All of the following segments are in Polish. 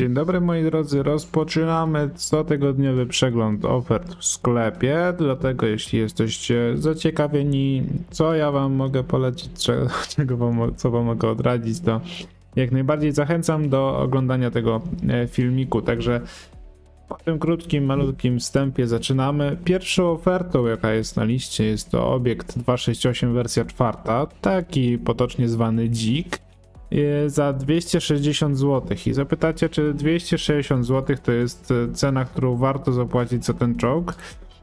Dzień dobry moi drodzy, rozpoczynamy cotygodniowy przegląd ofert w sklepie, dlatego jeśli jesteście zaciekawieni, co ja wam mogę polecić, co wam mogę odradzić, to jak najbardziej zachęcam do oglądania tego filmiku. Także po tym krótkim, malutkim wstępie zaczynamy. Pierwszą ofertą, jaka jest na liście, jest to obiekt 268 wersja 4, taki potocznie zwany dzik, za 260 zł. I zapytacie, czy 260 zł to jest cena, którą warto zapłacić za ten czołg?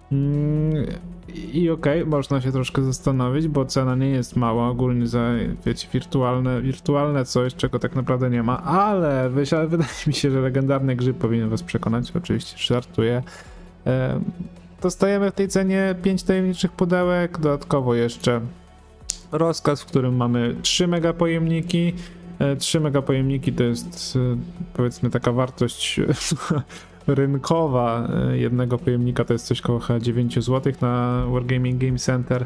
I okej, można się troszkę zastanowić, bo cena nie jest mała, ogólnie za, wiecie, wirtualne coś, czego tak naprawdę nie ma, ale wydaje mi się, że legendarny grzyb powinien was przekonać, oczywiście żartuję. Dostajemy w tej cenie 5 tajemniczych pudełek, dodatkowo jeszcze rozkaz, w którym mamy 3 megapojemniki. 3 megapojemniki to jest, powiedzmy, taka wartość rynkowa jednego pojemnika, to jest coś koło 9 zł na Wargaming Game Center.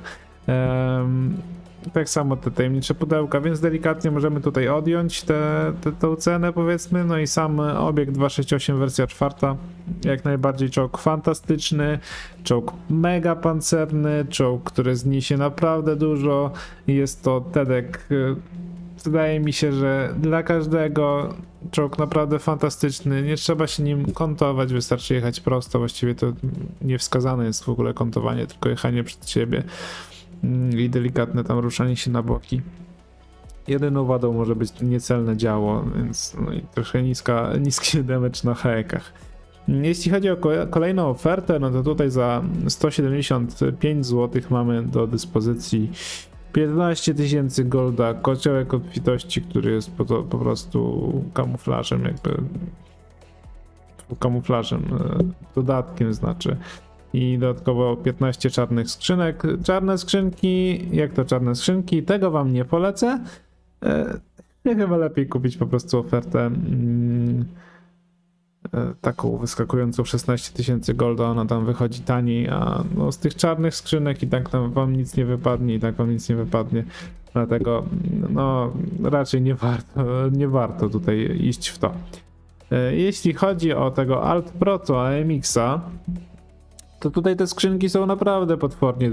Tak samo te tajemnicze pudełka, więc delikatnie możemy tutaj odjąć tę cenę, powiedzmy. No i sam obiekt 268 wersja 4, jak najbardziej czołg fantastyczny, czołg mega pancerny, czołg, który zniesie naprawdę dużo. Jest to Tedek, wydaje mi się, że dla każdego czołg naprawdę fantastyczny, nie trzeba się nim kontować, wystarczy jechać prosto, właściwie to niewskazane jest w ogóle kontowanie, tylko jechanie przed siebie i delikatne tam ruszanie się na boki. Jedyną wadą może być niecelne działo, więc no i troszkę niski damage na hekach. Jeśli chodzi o kolejną ofertę, no to tutaj za 175 zł mamy do dyspozycji 15 000 golda, kociołek obfitości, który jest po prostu kamuflażem, dodatkiem znaczy. I dodatkowo 15 czarnych skrzynek. Czarne skrzynki, jak to czarne skrzynki? Tego wam nie polecę. Chyba lepiej kupić po prostu ofertę taką wyskakującą 16 000 golda, ona tam wychodzi taniej, a no z tych czarnych skrzynek i tak tam wam nic nie wypadnie, dlatego no raczej nie warto tutaj iść w to. Jeśli chodzi o tego Alt Proto AMX-a, to tutaj te skrzynki są naprawdę potwornie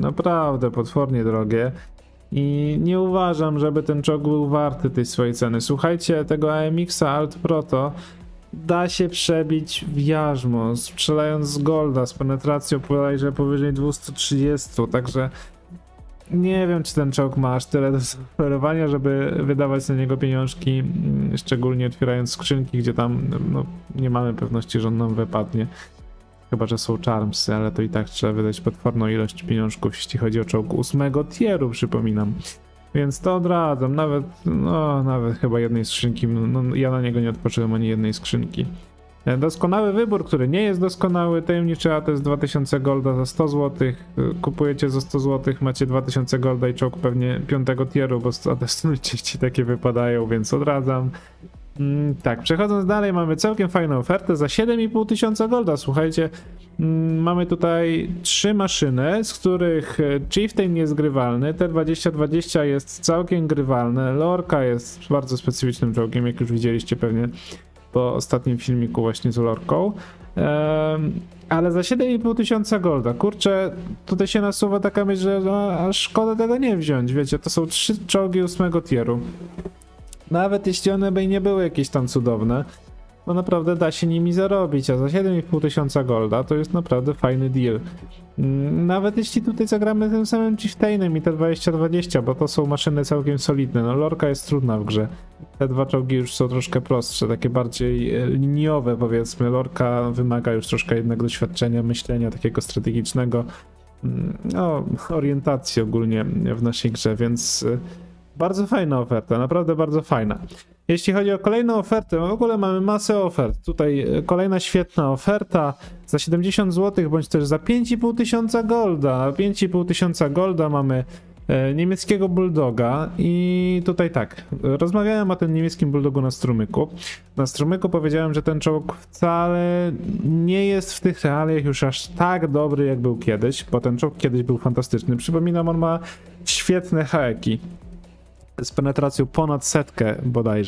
drogie i nie uważam, żeby ten czołg był warty tej swojej ceny. Słuchajcie, tego AMX-a Alt Proto da się przebić w jarzmo, strzelając z golda, z penetracją bodajże powyżej 230, także nie wiem, czy ten czołg ma aż tyle do zaoferowania, żeby wydawać na niego pieniążki, szczególnie otwierając skrzynki, gdzie tam no, nie mamy pewności, że on nam wypadnie. Chyba że są charmsy, ale to i tak trzeba wydać potworną ilość pieniążków, jeśli chodzi o czołg 8 tieru, przypominam. Więc to odradzam, nawet chyba jednej skrzynki, no ja na niego nie odpoczyłem ani jednej skrzynki. Doskonały wybór, który nie jest doskonały, tajemniczy ATS 2000 golda za 100 zł, kupujecie za 100 zł, macie 2000 golda i czołg pewnie 5 tieru, bo ATS częściej takie wypadają, więc odradzam. Tak, przechodząc dalej, mamy całkiem fajną ofertę za 7500 golda, słuchajcie. Mamy tutaj 3 maszyny, z których Chieftain jest grywalny, T2020 jest całkiem grywalne, Lorca jest bardzo specyficznym czołgiem, jak już widzieliście pewnie po ostatnim filmiku właśnie z Lorką. Ale za 7500 golda, kurczę, tutaj się nasuwa taka myśl, że aż szkoda tego nie wziąć, wiecie, to są 3 czołgi 8 tieru. Nawet jeśli one by nie były jakieś tam cudowne, no naprawdę da się nimi zarobić, a za 7500 golda to jest naprawdę fajny deal. Nawet jeśli tutaj zagramy tym samym Chieftainem i T2020, bo to są maszyny całkiem solidne, no Lorca jest trudna w grze. Te dwa czołgi już są troszkę prostsze, takie bardziej liniowe, powiedzmy. Lorca wymaga już troszkę jednak doświadczenia, myślenia takiego strategicznego, no orientacji ogólnie w naszej grze, więc bardzo fajna oferta, naprawdę bardzo fajna. Jeśli chodzi o kolejną ofertę, w ogóle mamy masę ofert. Tutaj kolejna świetna oferta za 70 zł, bądź też za 5500 golda. 5500 golda mamy niemieckiego bulldoga i tutaj tak, rozmawiałem o tym niemieckim bulldogu na strumyku. Na strumyku powiedziałem, że ten czołg wcale nie jest w tych realiach już aż tak dobry, jak był kiedyś, bo ten czołg kiedyś był fantastyczny. Przypominam, on ma świetne heki z penetracją ponad 100 bodajże,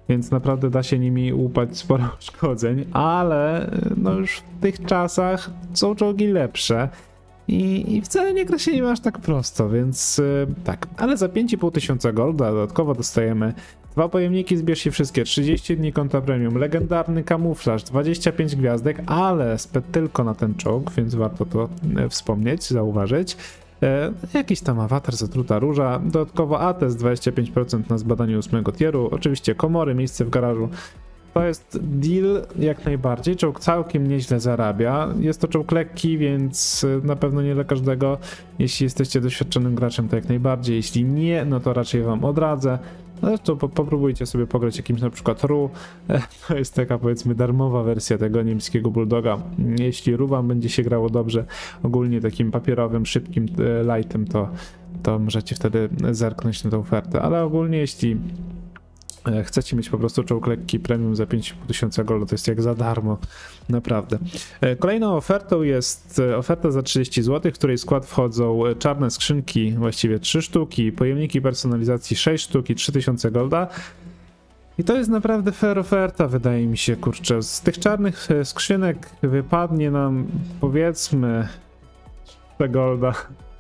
więc naprawdę da się nimi łupać sporo uszkodzeń, ale no już w tych czasach są czołgi lepsze. I wcale nie gra się nie ma aż tak prosto, więc tak. Ale za 5500 golda dodatkowo dostajemy 2 pojemniki, zbierz się wszystkie, 30 dni konta premium, legendarny kamuflaż, 25 gwiazdek, ale tylko na ten czołg, więc warto to wspomnieć, zauważyć. Jakiś tam awatar, zatruta róża, dodatkowo ATES 25% na zbadanie 8 tieru, oczywiście komory, miejsce w garażu. To jest deal jak najbardziej, czołg całkiem nieźle zarabia, jest to czołg lekki, więc na pewno nie dla każdego. Jeśli jesteście doświadczonym graczem, to jak najbardziej, jeśli nie, no to raczej wam odradzę. Zresztą popróbujcie sobie pograć jakimś na przykład RU, to jest taka powiedzmy darmowa wersja tego niemieckiego bulldoga. Jeśli RU wam będzie się grało dobrze, ogólnie takim papierowym, szybkim lightem, to możecie wtedy zerknąć na tę ofertę, ale ogólnie jeśli chcecie mieć po prostu czołg lekki premium za 5500 golda, to jest jak za darmo, naprawdę. Kolejną ofertą jest oferta za 30 zł, w której w skład wchodzą czarne skrzynki, właściwie 3 sztuki, pojemniki personalizacji 6 sztuki, 3000 golda. I to jest naprawdę fair oferta, wydaje mi się, kurczę. Z tych czarnych skrzynek wypadnie nam, powiedzmy, te golda.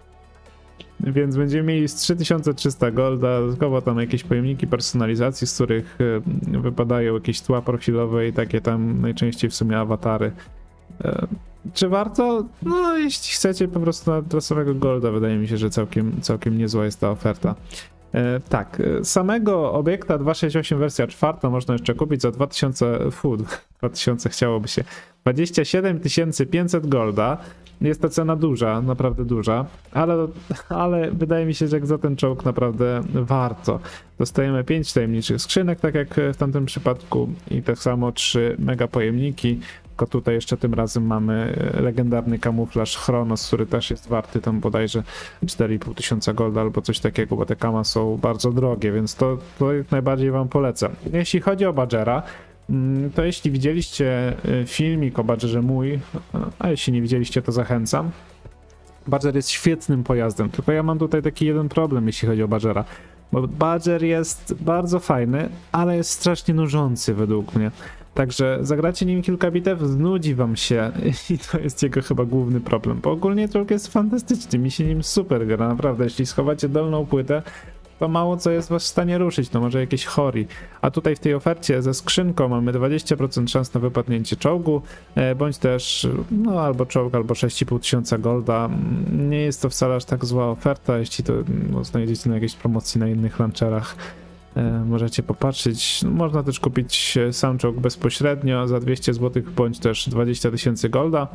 Więc będziemy mieli z 3300 golda, dodatkowo tam jakieś pojemniki personalizacji, z których wypadają jakieś tła profilowe i takie tam najczęściej w sumie awatary. Czy warto? No jeśli chcecie po prostu dla samego golda, wydaje mi się, że całkiem niezła jest ta oferta. Tak, samego obiekta 268 wersja 4 można jeszcze kupić za 2000 chciałoby się, 27 500 golda. Jest to cena duża, naprawdę duża, ale wydaje mi się, że jak za ten czołg naprawdę warto. Dostajemy 5 tajemniczych skrzynek, tak jak w tamtym przypadku, i tak samo 3 mega pojemniki, tylko tutaj jeszcze tym razem mamy legendarny kamuflaż Chronos, który też jest warty tam bodajże 4500 golda albo coś takiego, bo te kama są bardzo drogie, więc to jak najbardziej wam polecam. Jeśli chodzi o Badgera, to jeśli widzieliście filmik o Badgerze mój, a jeśli nie widzieliście, to zachęcam. Badger jest świetnym pojazdem, tylko ja mam tutaj taki jeden problem, jeśli chodzi o Badgera. Bo Badger jest bardzo fajny, ale jest strasznie nużący według mnie. Także zagracie nim kilka bitew, znudzi wam się i to jest jego chyba główny problem. Bo ogólnie czołg jest fantastyczny, mi się nim super gra, naprawdę. Jeśli schowacie dolną płytę, to mało co jest was w stanie ruszyć, no może jakieś chori. A tutaj w tej ofercie ze skrzynką mamy 20% szans na wypadnięcie czołgu, bądź też no albo czołg, albo 6500 golda. Nie jest to wcale aż tak zła oferta, jeśli to znajdziecie na jakiejś promocji na innych launcherach. Możecie popatrzeć. Można też kupić sam czołg bezpośrednio za 200 zł, bądź też 20 000 golda,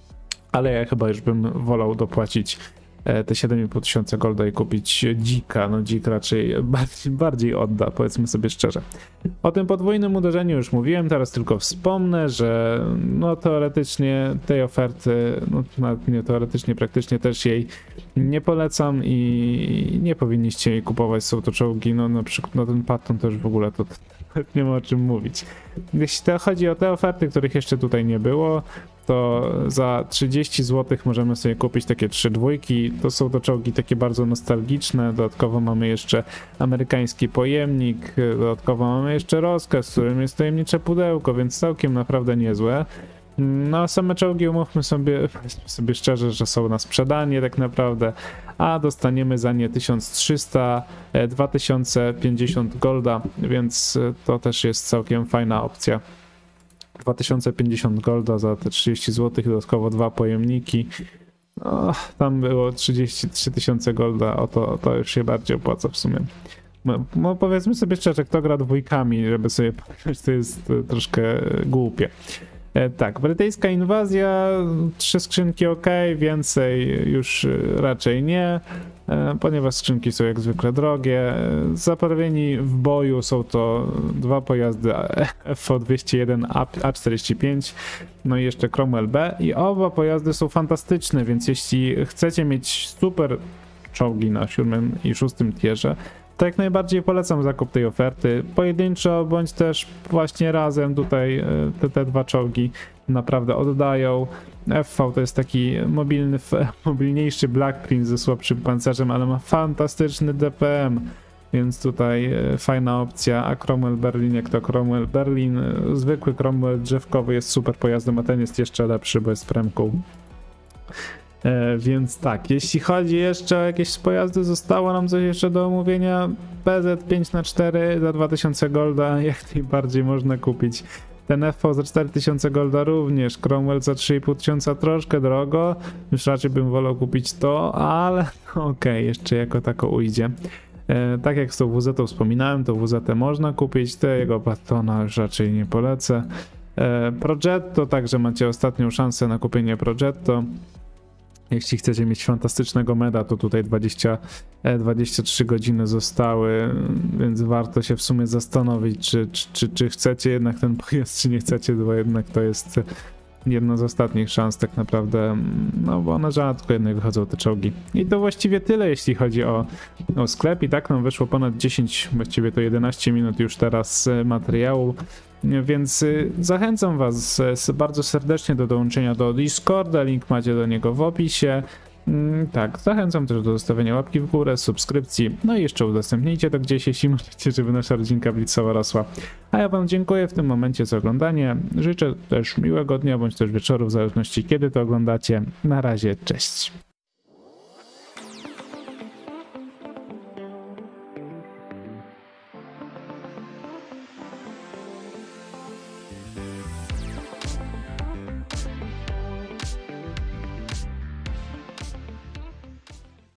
ale ja chyba już bym wolał dopłacić te 7500 golda i kupić dzika. No dzik raczej bardziej odda, powiedzmy sobie szczerze. O tym podwójnym uderzeniu już mówiłem, teraz tylko wspomnę, że no teoretycznie tej oferty, no nawet nie teoretycznie, praktycznie też jej nie polecam i nie powinniście jej kupować. Są to czołgi, no na przykład no ten Patton to już w ogóle to nie ma o czym mówić. Jeśli chodzi o te oferty, których jeszcze tutaj nie było, to za 30 zł możemy sobie kupić takie 3 dwójki. To są czołgi takie bardzo nostalgiczne. Dodatkowo mamy jeszcze amerykański pojemnik, dodatkowo mamy jeszcze rozkaz, w którym jest tajemnicze pudełko, więc całkiem naprawdę niezłe. No a same czołgi, umówmy sobie szczerze, że są na sprzedanie tak naprawdę, a dostaniemy za nie 1300, 2050 golda, więc to też jest całkiem fajna opcja. 2050 golda za te 30 zł, dodatkowo 2 pojemniki. No, tam było 33 000 golda, to już się bardziej opłaca w sumie. No powiedzmy sobie szczerze, kto gra dwójkami, żeby sobie powiedzieć, to jest troszkę głupie. Tak, brytyjska inwazja, 3 skrzynki ok, więcej już raczej nie, ponieważ skrzynki są jak zwykle drogie. Zaprawieni w boju są to 2 pojazdy FV201 A45, no i jeszcze Cromwell B i oba pojazdy są fantastyczne, więc jeśli chcecie mieć super czołgi na 7 i 6 tierze, to jak najbardziej polecam zakup tej oferty. Pojedynczo, bądź też właśnie razem tutaj te 2 czołgi naprawdę oddają. FV to jest taki mobilniejszy Black Prince ze słabszym pancerzem, ale ma fantastyczny DPM. więc tutaj fajna opcja. A Cromwell Berlin, jak to Cromwell Berlin, zwykły Cromwell drzewkowy jest super pojazdem, a ten jest jeszcze lepszy, bo jest premką. Więc tak, jeśli chodzi jeszcze o jakieś pojazdy, zostało nam coś jeszcze do omówienia. PZ 5x4 za 2000 golda jak najbardziej można kupić. Ten FV za 4000 golda również, Cromwell za 3500 troszkę drogo, już raczej bym wolał kupić to, ale okej, jeszcze jako tako ujdzie. Tak jak z tą WZ wspominałem, to WZ można kupić, tego Battona już raczej nie polecę. Progetto, także macie ostatnią szansę na kupienie Progetto. Jeśli chcecie mieć fantastycznego meda, to tutaj 23 godziny zostały, więc warto się w sumie zastanowić, czy chcecie jednak ten pojazd, czy nie chcecie, bo jednak to jest jedna z ostatnich szans tak naprawdę, no bo one rzadko jednak wychodzą te czołgi. I to właściwie tyle, jeśli chodzi o sklep. I tak nam wyszło ponad 10, właściwie to 11 minut już teraz materiału. Więc zachęcam was bardzo serdecznie do dołączenia do Discorda, link macie do niego w opisie. Tak, zachęcam też do zostawienia łapki w górę, subskrypcji, no i jeszcze udostępnijcie to gdzieś, jeśli możecie, żeby nasza rodzinka blitzowa rosła. A ja wam dziękuję w tym momencie za oglądanie, życzę też miłego dnia, bądź też wieczoru, w zależności kiedy to oglądacie. Na razie, cześć.